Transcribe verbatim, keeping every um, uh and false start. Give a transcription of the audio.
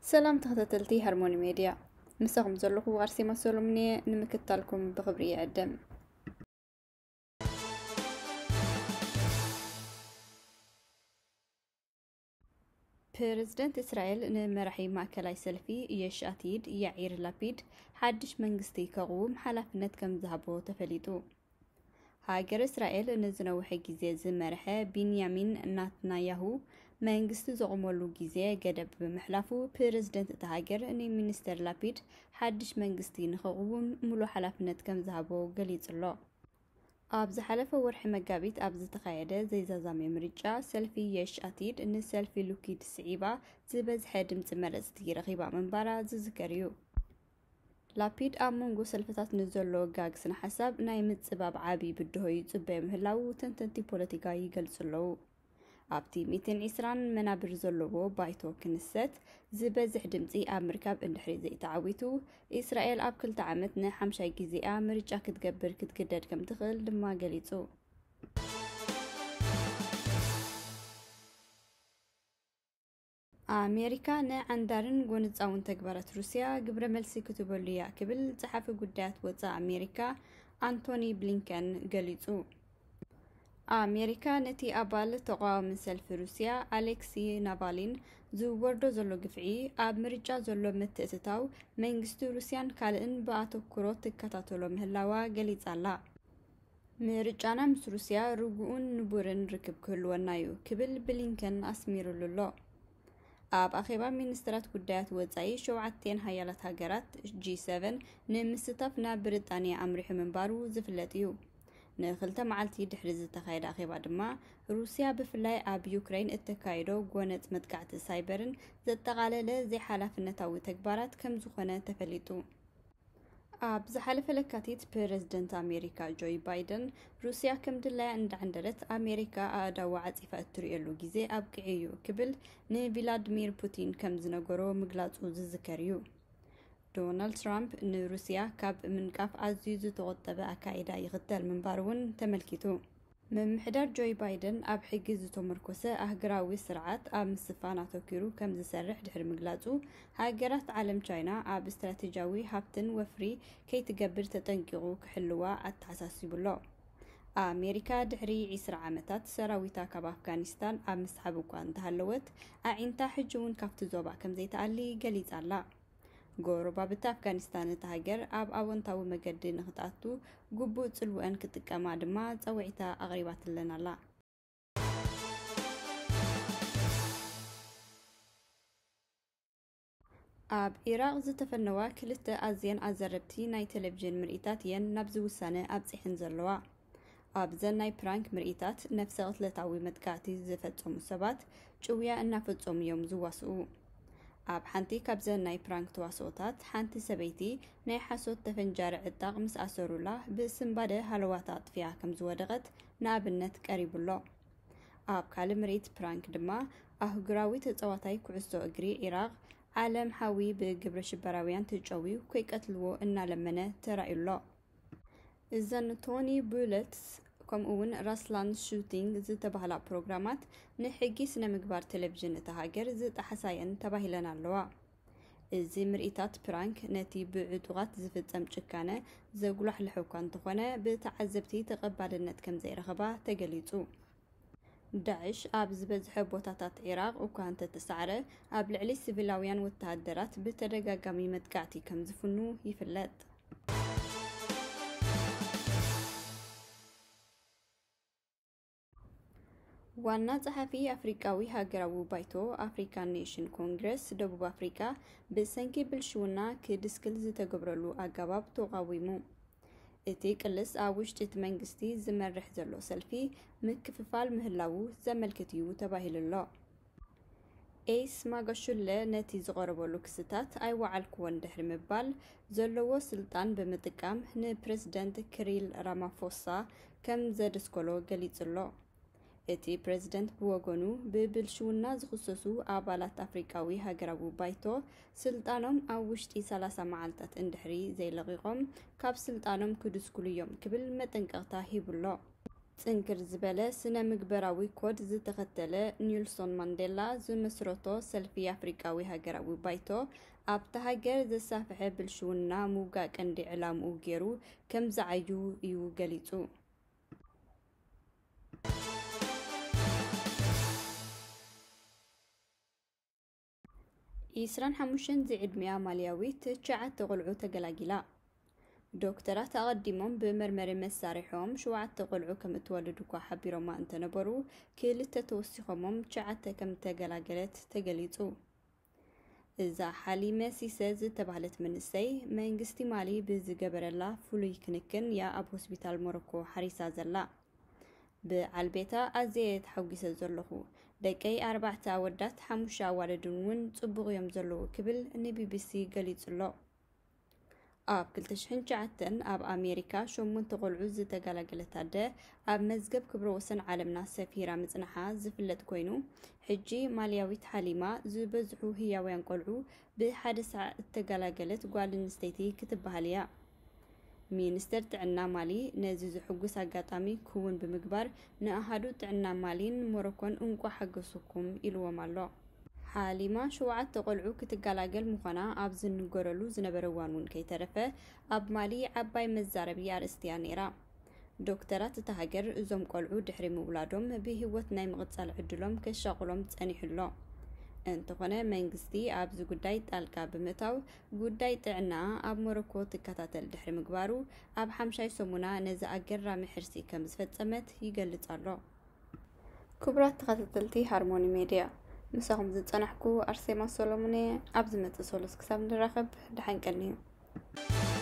سلام تخطتلتي هرموني ميديا مساكم زلكم غارسي مسولو مني نمكتالكم بخبري عدم بريزيدنت إسرائيل نمرحي ماكلاي سلفي يش أتيد يعير لابيد حدش منغستي كغوم حلفنت كم ذهبو تفليتو هاجر إسرائيل نزنوحي جيزي زمرحة بنيامين نتنياهو መንግስቲ ዘቆመሉ ጊዜ ገደብ በመሕላፉ ፕሬዝዳንት ተሃገር እኔ ሚኒስተር ላፒድ ሓድሽ መንግስቲ ንኽቕውም ሙሉእ ሓላፍነት ከም ዝሃቦ ገሊጹሎ ኣብ ዝሓለፈ ወርሒ መጋቢት ኣብ ዝተኻየደ ዘይዛዛመ ምርጫ ሰልፊ የሽ ኣቲድ ንሰልፊ ሉኪድ ስዒባ ዝበዝሐ ድምፂ መረፅቲ ረኺባ ምንባራ ዝዝከር እዩ ላፒድ ኣብ መንጎ ሰልፍታት ንዘሎ ጋግስን ሓሳብ ናይ ምፅባብ ዓብዪ ብድሆ ይፅበ ምህላው ተንተንቲ ፖለቲካ ይገልጹለዉ ኣብቲ ሚእትን ዒስራን መናብር ዘለዎ ባይቶ ክንሰት ዝበዝሕ ድምፂ ኣብ ምርካብ እንድሕሪ ዘይተዓዊቱ እስራኤል ኣብ ክልተ ዓመት ንሓምሻይ ጊዜኣ ምርጫ ክትገብር ክትግደድ ከም ትኽእል ድማ ገሊጹ ኣሜሪካ ንዓንዳርን ጎንፃውን ተግባራት ሩስያ ግብረ መልሲ ክትበሉ እያ ክብል ጸሓፊ ጉዳያት ወፃኢ ኣሜሪካ አንቶኒ ብሊንከን ገሊጹ ኣሜሪካ ነቲ ኣባል ተቃዋሚ ሰልፊ ሩስያ ኣሌክሲ ናቫሊን ዝወርዶ ዘሎ ግፍዒ ኣብ ምርጫ ዘሎ ምትእትታው መንግስቲ ሩስያን ካልእን ብኣተኩሮ ትከታተሎ ምህላዋ ገሊጻላ ምርጫና ምስ ሩስያ ርጉኡን ንቡርን ርክብ ክህልወና እዩ ክብል ብሊንከን ኣስሚሩሉሎ ኣብ ኣኼባ ሚኒስትራት ጉዳያት ወፃኢ ሸውዓተን ሃያላት ሃገራት ጂ ሰቨን ንምስታፍ ናብ ብሪጣንያ ኣምሪሑ ምንባሩ ዝፍለጥ እዩ ንክልተ መዓልቲ ድሕሪ ዝተኻየደ ኣኼባ ድማ ሩስያ ብፍላይ ኣብ ዩክሬን እተካይዶ ጎነፅ መጥቃዕቲ ሳይበርን ዘጠቓለለ ዘይሓላፍነታዊ ተግባራት ከም ዝኾነ ተፈሊጡ ኣብ ዝሓለፈ ለካቲት ፕሬዝደንት ኣሜሪካ ጆይ ባይደን ሩስያ ከም ድላያ እንዳዓንደረት ኣሜሪካ ኣእዳዋ ዓፂፋ እትርእየሉ ግዜ ኣብ ቅዕዩ ክብል ንቪላድሚር ፑቲን ከም ዝነገሮ ምግላጹ ዝዝከር እዩ ዶናልድ ትራምፕ ንሩስያ ካብ ምንቃፍ ኣዝዩ ዝተቆጠበ ኣካይዳ ይኽተል ምንባር እውን ተመልኪቱ መምሕዳር ጆይ ባይደን ኣብ ሕጊ ዝተመርኮሰ ኣህግራዊ ስርዓት ኣብ ምስፋን ኣተኪሩ ከም ዝሰርሕ ድሕሪ ምግላጹ ሃገራት ዓለም ቻይና ኣብ ስትራቴጂያዊ ሃብትን ወፍሪ ከይትገብር ተጠንቂቑ ክሕልዋ ኣተሓሳሲቡሎ ኣሜሪካ ድሕሪ ዒስራ ዓመታት ሰራዊታ ካብ ኣፍጋኒስታን ኣብ ምስሓብ እኳ እንተሃለወት ኣዒንታ ሕጂ እውን ካብቲ ዞባ ከም ዘይተኣሊ ገሊጻላ ጎረባብታ ኣፍጋኒስታን እተሃገር ኣብ ኣወንታዊ መገዲ ንኽትኣቱ ግቡእ ጽልውአን ክጥቀማ ድማ ፀውዒታ ኣቕሪባትለን ኣላ ኣብ ኢራቅ ዝተፈነዋ ክልተ ኣዝየን ኣዘረብቲ ናይ ቴሌቭዥን ምርኢታት እየን ናብ ዝውሳነ ኣብፂሕን ዘለዋ ኣብዘን ናይ ፕራንክ ምርኢታት ነፍሰ ቅትለታዊ መጥቃዕቲ ዝፈጸሙ ሰባት ጭውያ እናፈጸሙ እዮም ዝዋስኡ ኣብ ሓንቲ ካብዘን ናይ ፕራንክ ተዋስኦታት ሓንቲ ሰበይቲ ናይ ሓሶት ተፈንጃሪ ዕጣቕ ምስ ኣሰሩላ ብስምባደ ሃለዋታ ኣጥፍያ ከም ዝወደቐት ንኣብነት ቀሪቡሎ ኣብ ካልእ ምርኢት ፕራንክ ድማ ኣህጉራዊ ተፃዋታይ ኩዕሶ እግሪ ኢራቅ ዓለም ሓዊ ብግብረ ሽበራውያን ተጨዊው ከይቀትልዎ እናለመነ ተራእዩሎ እዘን ቶኒ ቡለትስ ከምኡውን ራስላን ሹቲንግ ዝተባህላ ፕሮግራማት ንሕጊ ስነ ምግባር ቴሌቭዥን እተሃገር ዝጣሓሳየን ተባሂለን ኣለዋ እዚ ምርኢታት ፕራንክ ነቲ ብዕጡቓት ዝፍጸም ጭካነ ዘጉላሕልሕ እኳ እንተኾነ ብተዓዘብቲ ተቐባልነት ከም ዘይረኸባ ተገሊጹ ዳዕሽ ኣብ ዝበዝሐ ቦታታት ኢራቅ እኳ እንተተሰዓረ ኣብ ልዕሊ ሲቪላውያን ወተሃደራት ብተደጋጋሚ መጥቃዕቲ ከም ዝፍኑ ይፍለጥ ዋና ጸሓፊ ኣፍሪካዊ ሃገራዊ ባይቶ ኣፍሪካን ኔሽን ኮንግረስ ደቡብ ኣፍሪካ ብሰንኪ ብልሽውና ክድስክል ዝተገብረሉ ኣገባብ ተቃዊሙ እቲ ቅልስ ኣብ ውሽጢ እቲ መንግስቲ ዝመርሕ ዘሎ ሰልፊ ምክፍፋል ምህላው ዘመልክት እዩ ተባሂሉሎ ኤስ ማጋሹለ ነቲ ዝቐረበሉ ክስታት ኣይወዓልክዎን ድሕሪ ምባል ዘለዎ ስልጣን ብምጥቃም ንፕሬዝደንት ክሪል ራማፎሳ ከም ዘደስከሎ ገሊጹሎ እቲ ፕሬዝደንት ብወገኑ ብብልሽውና ዝኽሰሱ ኣባላት ኣፍሪካዊ ሃገራዊ ባይቶ ስልጣኖም ኣብ ውሽጢ ሰላሳ መዓልታት እንድሕሪ ዘይለቂቖም ካብ ስልጣኖም ክድስኩሉ እዮም ክብል መጠንቀቕታ ሂቡሎ ጽንክር ዝበለ ስነ ምግበራዊ ኮድ ዝተኸተለ ኒልሶን ማንዴላ ዝመስረቶ ሰልፊ አፍሪካዊ ሃገራዊ ባይቶ ኣብታ ሃገር ዘሳፍሐ ብልሽውና ምውጋእ ቀንዲ ዕላምኡ ገይሩ ከም ዝዓዩ እዩ ገሊጹ። عشرين حموشن زعدميا مالياويت تشعت قلعو تقلاقلا دكتورات أقدمهم بمرمر مسارحهم شوعت تقلعو كم تولدو كو حبيرو ما انت نبرو كيلت توسيخهم تشعت كم تقلاقلت تقليتو إذا حاليمة سيساز تبعلت من السي منغستي مالي بزقبرلا فلوي كنكن يا أب هوسبيتال موروكو حريسا زلا بعالبيتا أزيد حوقي سزلخو دقي أربعة عودات حموشا والدون صبغ يوم زلو كبل نبي بي سي قليت الله آب كلتشحن جعتن آب أمريكا شو من تقول عز تقلقلت هذا آب مزقب كبروسن عالمنا سفيرة مزنحة زفلت كوينو حجي مالياويت حليمة زبزحو هي وين قلعو بحادث تقلقلت قوال نستيتي كتبها ليا مينستر تعنا مالي نزيز حقوس عقاتامي كون بمقبار نأهدو تعنا مالين موروكون انقو حقوسكم إلو مالو حاليما شوعات تقلعو كتقالاقل مخانا أبزن نقرلو زنبروانون كي ترفه أب مالي عباي مزاربي عرستيانيرا دكتورات تهاجر زوم قلعو دحري مولادهم بهوت نايم غتصال عدلهم كشاقلهم تساني حلو انتقنا منغستي أبز قداي تالكا بمتاو قداي تعنا أب موروكو تكاتاتل دحري مقبارو أب حمشاي سمونا نزا أقر رامي حرسي كمزفت سمت يقلت الله كبرات تغاتتلتي هارموني ميديا مساهم زد صنحكو أرسيما سولوموني أبز متسولس كسام نراخب دحين كنيو